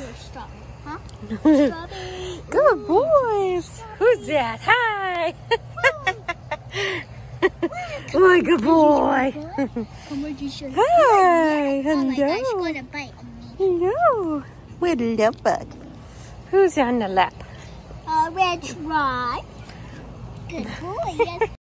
strawberry. Huh? Strawberry. Good boys. Who's that? Hi. Oh, good boy. Come where'd you show? Hi. Oh my gosh, Hello. going to bite on me. Hello. What a love bug. Who's on the lap? Red Stripe. Good boy, yes.